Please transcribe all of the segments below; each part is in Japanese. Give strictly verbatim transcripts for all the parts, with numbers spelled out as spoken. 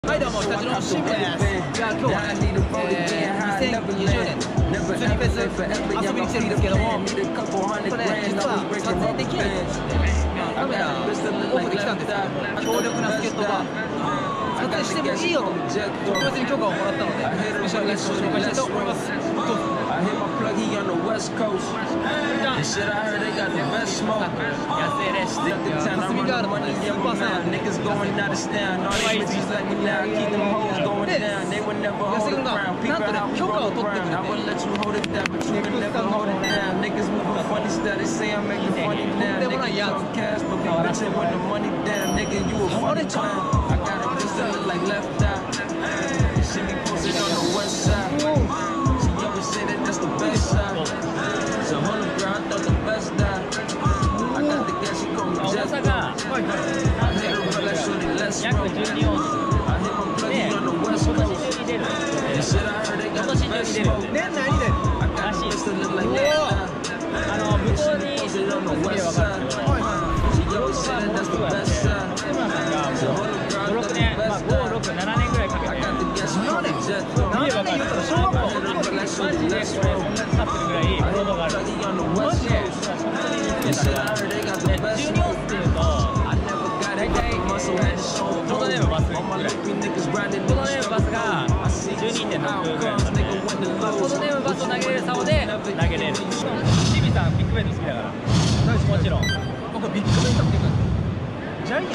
はいどうも、スタジオのシンプです。じゃあ今日はね、えー、にせんにじゅうねん普通にフェス遊びに来てるんですけども、これね、実は撮影できないということで、まあ、カメラオフで来たんですけども、強力な助っ人が撮影してもいいよと特別に許可をもらったので、スペシャルゲストを紹介したいと思います。どうぞ。 I hit my plug, he on the west coast. And shit, I heard they got the best smoke. Stick the ten, I run the money, yeah, we now. Niggas going out of stand. All these bitches let me down. Keep them hoes going down. They would never hold it down. People how we roll around. I would let you hold it down, but you would never hold it down. Niggas moving funny stuff. They say I'm making funny now. Niggas talking cash, but we bitchin' with the money down. Nigga, you a funny clown. I got a bitch that look like left eye. She be posted on the west side. Say that that's the best side. So hold up, girl, I thought the best died. I got the gas, she called me Jet. I hit her with that shorty, let's roll. I hit my plug on the west coast. And shit, I heard they got the best smoke. I got the bitch that look like that. She posted on the west side. She always say that that's the best side. So hold up, girl, I thought the best died. I got the gas, she called me Jet. 何年言ったら小学校マジでこれこんなに経ってるぐらいロードがある。マジでじゅうにオンスっていうと大体ちょうどねバスぐらいちょうどねバスが じゅうにてんろく ぐらいなんで、まあ、ちょうどねバスを投げれる竿で投げれる。清水さんビッグベント好きだからもちろん僕ビッグベントっていうかジャイアンジャイアン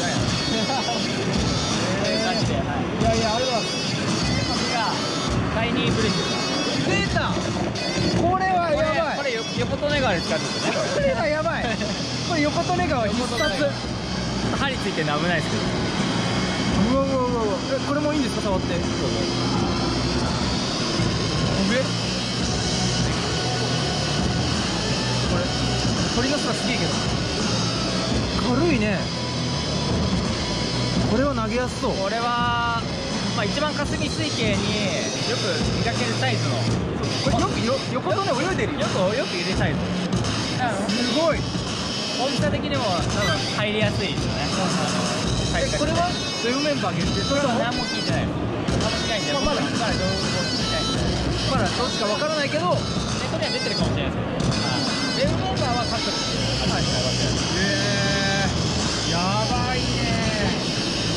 マジで、はい、いやいやあれだタイニーブリッジ出た。これはやばい。 これ横利根川で使ってるんですね。 これがやばい。これ横利根川必殺。 針ついてるの危ないですけど。 うわうわうわうわ。え、これもいいんですか触って。そうそう。上。これ鳥の巣がすげえけど。軽いね。これは投げやすそう。 これは。まあ一番霞水系によく見かけるサイズのこれよくよ横とね泳いでるよくよくいるサイズすごい大きさ的にも多分入りやすいですよね。 えこれはウェブメンバー限定それとも何も聞いてない何も聞いてないんでまだまだ情報聞いてないんでまだどっちかわからないけどネットには出てるかもしれないですけどウェブメンバーは各国でかなり使い分ける。 へえやばいね。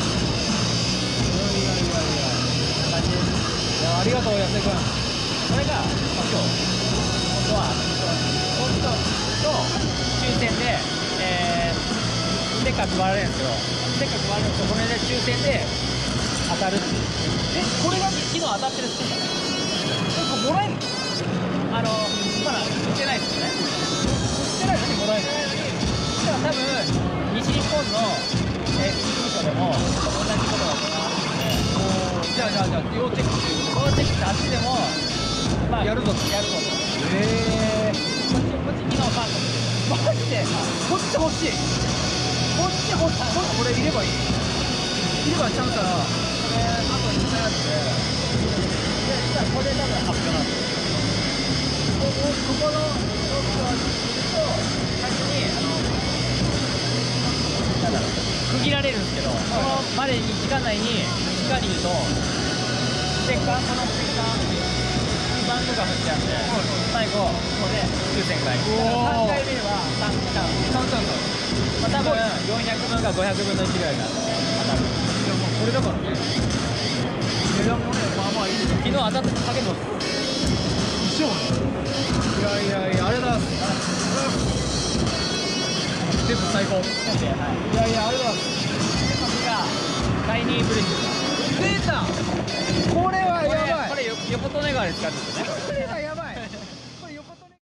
ありがとう安江君。 これが、まあ、今日本当は本当と抽選で、えー、ステッカー配られるんですけどステッカー配られるんですけどこれで抽選で当たるっていう。 えこれが昨日当たってるんですよ。 なんかもらえるの？ あのまだ売ってないですよね。 売ってないのにもらえるの？ だから多分西日本の、えー、事務所でも同じことが行われててじゃあじゃあじゃあ要チェックっていうこのチェックってあっちでも、まあ、 やるぞとやるぞと。 へえこっちこっち昨日ファンマジでこっち欲しいこっち欲しいこれいればいいいればちゃんからこれあとにかいあってでじゃあこれ多分発表なんですここここのロックをすると最初にあのなんだろう区切られるんですけど、そのまでに時間内にしっかり言うとステッカーこのステッカー番号が振ってあって、最後ここで抽選会さんかいめはさんチャンスさんチャンスまあ多分よんひゃくぶんかごひゃくぶんのいちぐらいが当たる。 いやもうこれだからね値段もねまあまあいいです昨日当たってかけてます一緒いやいやいやありがとうございます全部最高いやいやありがとうございますさすがタイニーブリッジ出たこれはやばいこれ横利根川で使ってるんですよね。